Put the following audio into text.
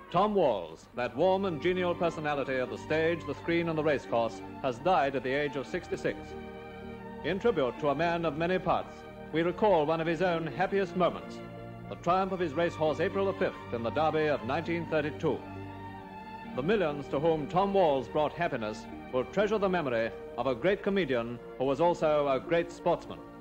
Tom Walls, that warm and genial personality of the stage, the screen, and the racecourse, has died at the age of 66. In tribute to a man of many parts, we recall one of his own happiest moments, the triumph of his racehorse April the 5th in the Derby of 1932. The millions to whom Tom Walls brought happiness will treasure the memory of a great comedian who was also a great sportsman.